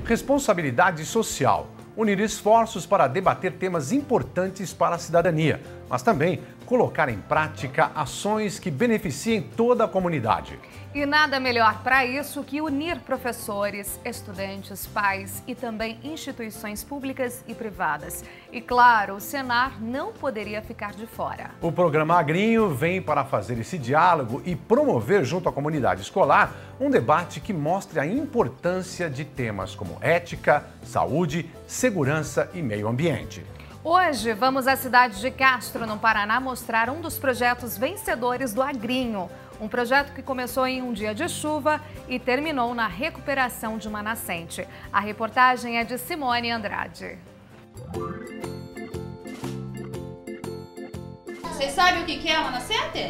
Responsabilidade social. Unir esforços para debater temas importantes para a cidadania, mas também colocar em prática ações que beneficiem toda a comunidade. E nada melhor para isso que unir professores, estudantes, pais e também instituições públicas e privadas. E claro, o Senar não poderia ficar de fora. O programa Agrinho vem para fazer esse diálogo e promover junto à comunidade escolar um debate que mostre a importância de temas como ética, saúde, segurança e meio ambiente. Hoje, vamos à cidade de Castro, no Paraná, mostrar um dos projetos vencedores do Agrinho. Um projeto que começou em um dia de chuva e terminou na recuperação de uma nascente. A reportagem é de Simone Andrade. Vocês sabem o que é uma nascente?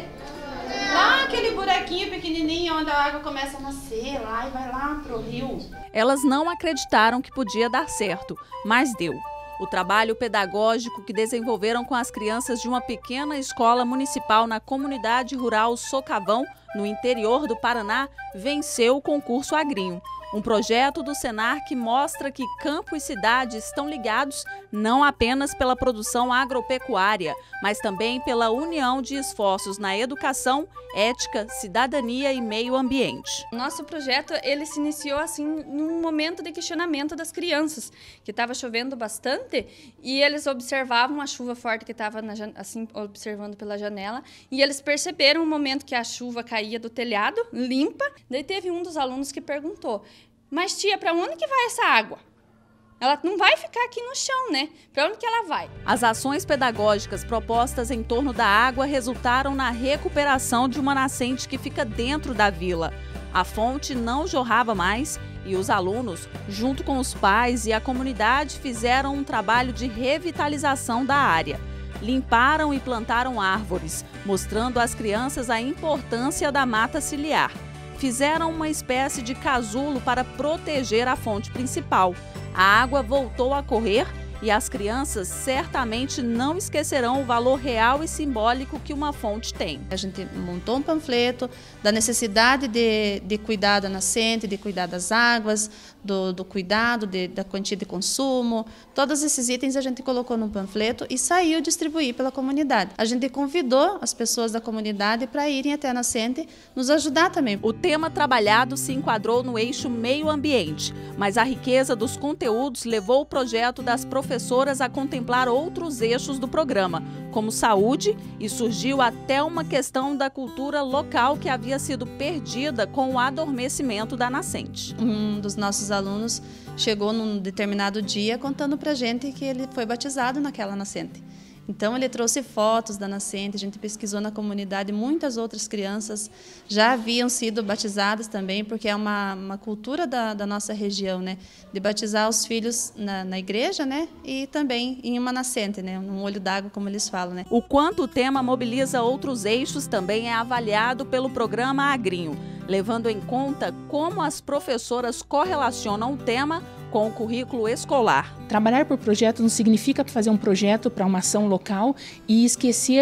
Lá aquele buraquinho pequenininho onde a água começa a nascer lá e vai lá pro rio. Elas não acreditaram que podia dar certo, mas deu. O trabalho pedagógico que desenvolveram com as crianças de uma pequena escola municipal na comunidade rural Socavão, no interior do Paraná, venceu o concurso Agrinho. Um projeto do Senar que mostra que campo e cidade estão ligados não apenas pela produção agropecuária, mas também pela união de esforços na educação, ética, cidadania e meio ambiente. Nosso projeto ele se iniciou assim num momento de questionamento das crianças, que estava chovendo bastante e eles observavam a chuva forte que estava assim observando pela janela e eles perceberam o momento que a chuva caía do telhado, limpa. Daí teve um dos alunos que perguntou: mas tia, para onde que vai essa água? Ela não vai ficar aqui no chão, né? Para onde que ela vai? As ações pedagógicas propostas em torno da água resultaram na recuperação de uma nascente que fica dentro da vila. A fonte não jorrava mais e os alunos, junto com os pais e a comunidade, fizeram um trabalho de revitalização da área. Limparam e plantaram árvores, mostrando às crianças a importância da mata ciliar. Fizeram uma espécie de casulo para proteger a fonte principal. A água voltou a correr e as crianças certamente não esquecerão o valor real e simbólico que uma fonte tem. A gente montou um panfleto da necessidade de cuidar da nascente, de cuidar das águas, do cuidado, da quantia de consumo. Todos esses itens a gente colocou no panfleto e saiu distribuir pela comunidade. A gente convidou as pessoas da comunidade para irem até a nascente nos ajudar também. O tema trabalhado se enquadrou no eixo meio ambiente, mas a riqueza dos conteúdos levou o projeto das professoras a contemplar outros eixos do programa, como saúde, e surgiu até uma questão da cultura local que havia sido perdida com o adormecimento da nascente. Um dos nossos alunos chegou num determinado dia contando pra gente que ele foi batizado naquela nascente. Então ele trouxe fotos da nascente, a gente pesquisou na comunidade, muitas outras crianças já haviam sido batizadas também, porque é uma cultura da nossa região, né? De batizar os filhos na igreja, né? E também em uma nascente, né? Um olho d'água, como eles falam, né? O quanto o tema mobiliza outros eixos também é avaliado pelo programa Agrinho, levando em conta como as professoras correlacionam o tema com o currículo escolar. Trabalhar por projeto não significa fazer um projeto para uma ação local e esquecer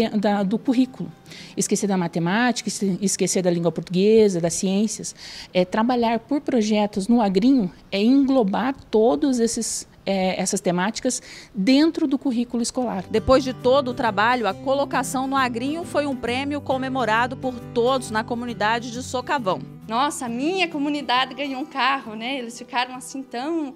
do currículo. Esquecer da matemática, esquecer da língua portuguesa, das ciências. Trabalhar por projetos no Agrinho é englobar todos essas temáticas dentro do currículo escolar. Depois de todo o trabalho, a colocação no Agrinho foi um prêmio comemorado por todos na comunidade de Socavão. Nossa, a minha comunidade ganhou um carro, né? Eles ficaram assim tão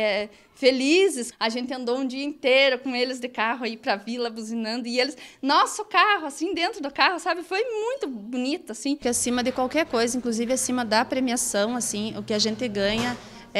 felizes. A gente andou um dia inteiro com eles de carro aí para a vila buzinando e eles, nosso carro, assim, dentro do carro, sabe? Foi muito bonito, assim. Que acima de qualquer coisa, inclusive acima da premiação, assim, o que a gente ganha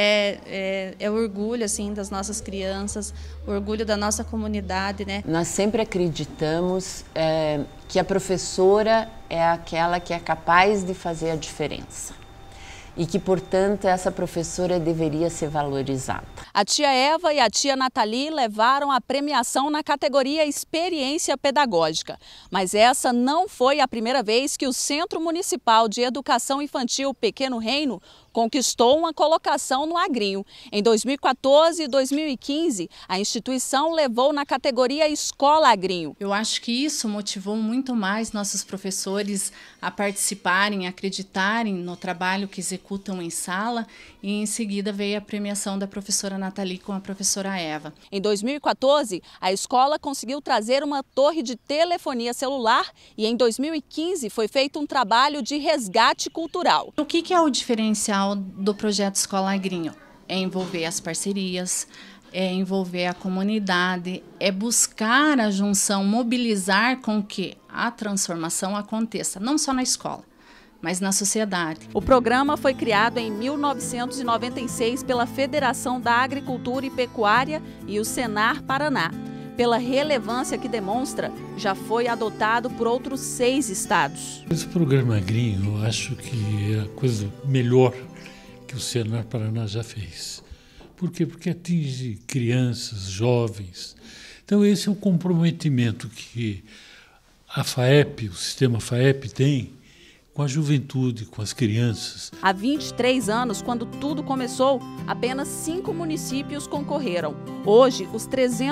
é o orgulho, assim, das nossas crianças, o orgulho da nossa comunidade, né? Nós sempre acreditamos que a professora é aquela que é capaz de fazer a diferença e que, portanto, essa professora deveria ser valorizada. A tia Eva e a tia Nathalie levaram a premiação na categoria Experiência Pedagógica. Mas essa não foi a primeira vez que o Centro Municipal de Educação Infantil Pequeno Reino conquistou uma colocação no Agrinho. Em 2014 e 2015, a instituição levou na categoria Escola Agrinho. Eu acho que isso motivou muito mais nossos professores a participarem, a acreditarem no trabalho que executam em sala, e em seguida veio a premiação da professora Nathalie com a professora Eva. Em 2014, a escola conseguiu trazer uma torre de telefonia celular e em 2015 foi feito um trabalho de resgate cultural. O que é o diferencial do projeto Escola Agrinho? É envolver as parcerias, é envolver a comunidade, é buscar a junção, mobilizar com que a transformação aconteça, não só na escola, mas na sociedade. O programa foi criado em 1996 pela Federação da Agricultura e Pecuária e o Senar Paraná. Pela relevância que demonstra, já foi adotado por outros 6 estados. Esse programa Agrinho, eu acho que é a coisa melhor que o Senar Paraná já fez. Por quê? Porque atinge crianças, jovens. Então esse é o comprometimento que a FAEP, o sistema FAEP tem com a juventude, com as crianças. Há 23 anos, quando tudo começou, apenas 5 municípios concorreram. Hoje, os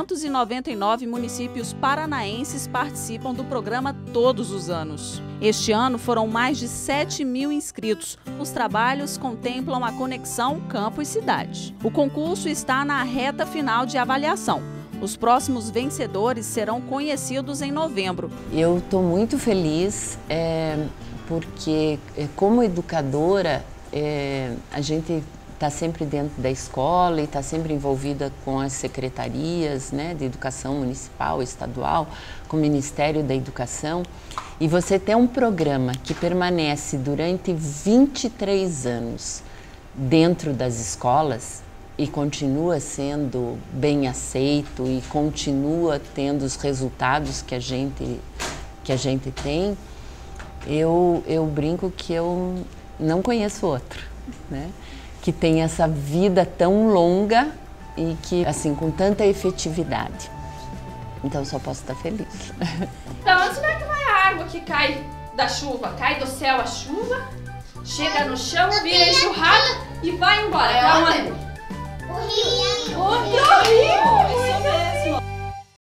399 municípios paranaenses participam do programa todos os anos. Este ano foram mais de 7.000 inscritos. Os trabalhos contemplam a conexão campo e cidade. O concurso está na reta final de avaliação. Os próximos vencedores serão conhecidos em novembro. Eu estou muito feliz porque, como educadora, a gente está sempre dentro da escola e está sempre envolvida com as secretarias, né, de educação municipal, estadual, com o Ministério da Educação. E você ter um programa que permanece durante 23 anos dentro das escolas e continua sendo bem aceito e continua tendo os resultados que a gente tem, eu brinco que eu não conheço outro, né? Que tem essa vida tão longa e que, assim, com tanta efetividade. Então, eu só posso estar feliz. Então, onde é que vai a água que cai da chuva? Cai do céu a chuva, chega no chão, vira enxurrada e vai embora. Pra onde? O rio! Pro rio!